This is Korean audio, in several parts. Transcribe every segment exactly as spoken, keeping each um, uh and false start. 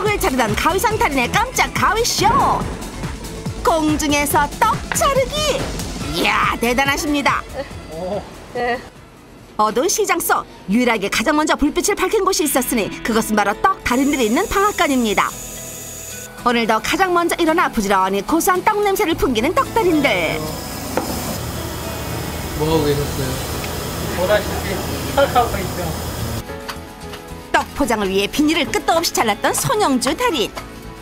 떡을 자르던 가위상 달인의 깜짝 가위쇼. 공중에서 떡 자르기. 이야, 대단하십니다. 어두운 시장 속 유일하게 가장 먼저 불빛을 밝힌 곳이 있었으니 그것은 바로 떡 달인들이 있는 방앗간입니다. 오늘도 가장 먼저 일어나 부지런히 고소한 떡 냄새를 풍기는 떡 달인들. 뭐하고 계셨어요? 보다시피 하고 있죠. 떡 포장을 위해 비닐을 끝도 없이 잘랐던 손영주 달인.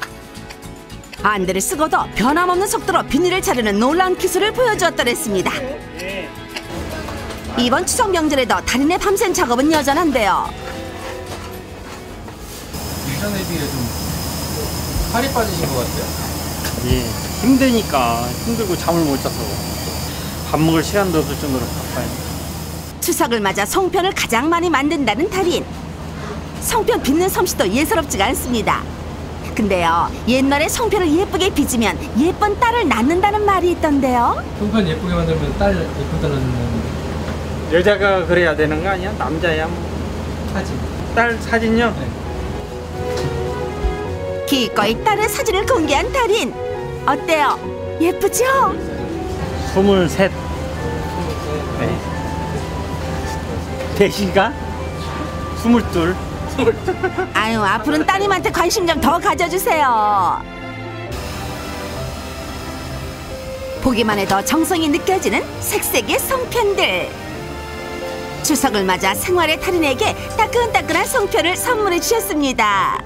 안대를 쓰고도 변함없는 속도로 비닐을 자르는 놀라운 기술을 보여주었더랬습니다. 이번 추석 명절에도 달인의 밤샘 작업은 여전한데요. 예전에 비해 좀 살이 빠지신 것 같아요? 예, 힘드니까 힘들고 잠을 못 자서 밥 먹을 시간도 없을 정도로 바빠요. 추석을 맞아 송편을 가장 많이 만든다는 달인. 송편 빚는 솜씨도 예사롭지가 않습니다. 근데요, 옛날에 송편을 예쁘게 빚으면 예쁜 딸을 낳는다는 말이 있던데요. 송편 예쁘게 만들면 딸 예쁜 딸 낳는 여자가 그래야 되는 거 아니야? 남자야 뭐. 사진. 딸 사진요? 네. 기꺼이 딸의 사진을 공개한 달인. 어때요? 예쁘죠? 스물셋. 네. 대시가 스물둘. 아유, 앞으로는 따님한테 관심 좀 더 가져주세요. 보기만 해도 정성이 느껴지는 색색의 송편들. 추석을 맞아 생활의 달인에게 따끈따끈한 송편을 선물해 주셨습니다.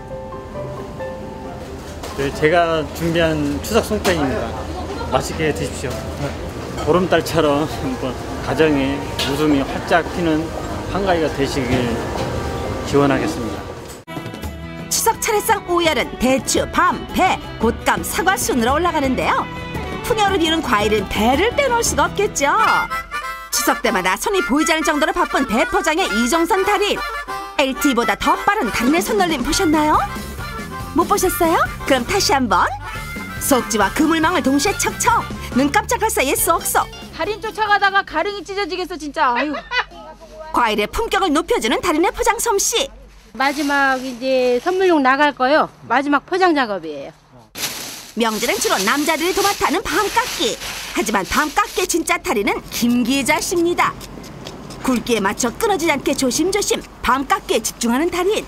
네, 제가 준비한 추석 송편입니다. 맛있게 드십시오. 보름달처럼 뭐 가정에 웃음이 활짝 피는 한가위가 되시길 기원하겠습니다. 추석 차례상 오열은 대추, 밤, 배, 곶감, 사과 순으로 올라가는데요. 풍요를 이룬 과일은 배를 빼놓을 수가 없겠죠. 추석 때마다 손이 보이지 않을 정도로 바쁜 배 포장의 이종선 달인. 엘티이보다 더 빠른 달인의 손놀림 보셨나요? 못 보셨어요? 그럼 다시 한번. 속지와 그물망을 동시에 척척. 눈 깜짝할 사이에 쏙쏙. 달인 쫓아가다가 가릉이 찢어지겠어 진짜. 아유. 과일의 품격을 높여주는 달인의 포장 솜씨. 마지막 이제 선물용 나갈 거요. 마지막 포장 작업이에요. 명절엔 주로 남자들이 도맡아 하는 밤깎기. 하지만 밤깎기의 진짜 달인은 김기자 씨입니다. 굵기에 맞춰 끊어지지 않게 조심조심 밤깎기에 집중하는 달인.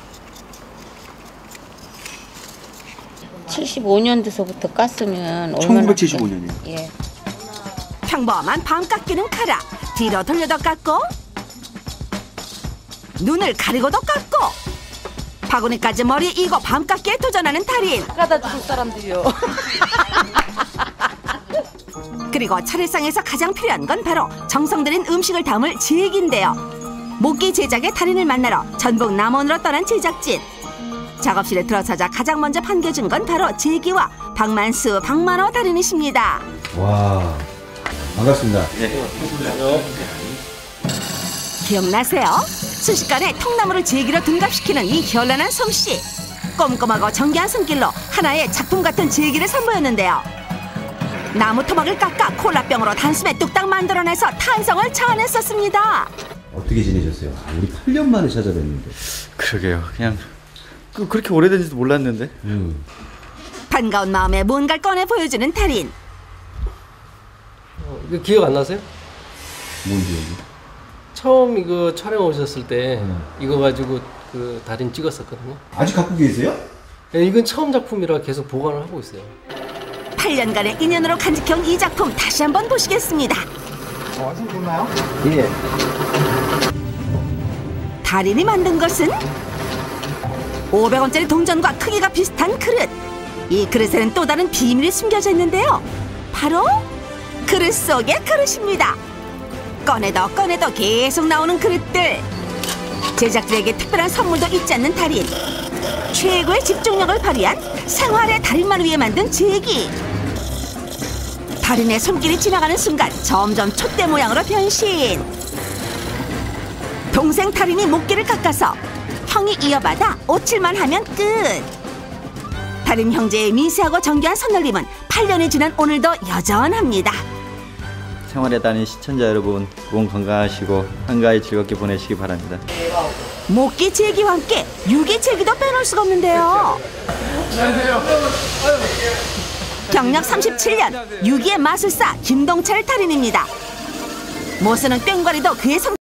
칠십오 년도서부터 깠으면 천구백칠십오 년이요? 예. 평범한 밤깎기는 카라. 뒤로 돌려도 깎고 눈을 가리고도 깎고 바구니까지 머리에 이고 밤깎기에 도전하는 달인. 까다 죽을 사람들이요. 그리고 차례상에서 가장 필요한 건 바로 정성 들인 음식을 담을 제기인데요. 목기 제작의 달인을 만나러 전북 남원으로 떠난 제작진. 작업실에 들어서자 가장 먼저 반겨준 건 바로 제기와 박만수, 박만호 달인이십니다. 와, 반갑습니다. 네. 기억나세요? 순식간에 통나무를 제기로 둔갑시키는 이 현란한 솜씨. 꼼꼼하고 정교한 손길로 하나의 작품 같은 제기를 선보였는데요. 나무 토막을 깎아 콜라병으로 단숨에 뚝딱 만들어내서 탄성을 자아냈었습니다. 어떻게 지내셨어요? 우리 팔 년 만에 찾아뵀는데. 그러게요. 그냥 그, 그렇게 오래된지도 몰랐는데. 음. 반가운 마음에 뭔가를 꺼내 보여주는 달인. 어, 이거 기억 안 나세요? 뭔 기억이? 처음 이거 촬영 오셨을 때 음. 이거 가지고 그 달인 찍었었거든요. 아직 갖고 계세요? 네, 이건 처음 작품이라 계속 보관을 하고 있어요. 팔 년간의 인연으로 간직해온 이 작품 다시 한번 보시겠습니다. 어, 좀 보나요? 예. 달인이 만든 것은 오백 원짜리 동전과 크기가 비슷한 그릇. 이 그릇에는 또 다른 비밀이 숨겨져 있는데요. 바로 그릇 속의 그릇입니다. 꺼내도 꺼내도 계속 나오는 그릇들. 제작진에게 특별한 선물도 잊지 않는 달인. 최고의 집중력을 발휘한 생활의 달인만을 위해 만든 제기. 달인의 손길이 지나가는 순간 점점 촛대 모양으로 변신. 동생 달인이 목기를 깎아서 형이 이어받아 오칠만 하면 끝. 달인 형제의 미세하고 정교한 손놀림은 팔 년이 지난 오늘도 여전합니다. 생활의 달인 시청자 여러분, 몸 건강하시고 한가위 즐겁게 보내시기 바랍니다. 목기 제기와 함께 유기 제기도 빼놓을 수가 없는데요. 경력 삼십칠 년 유기의 마술사 김동철 달인입니다. 못 쓰는 꽹과리도 그의 성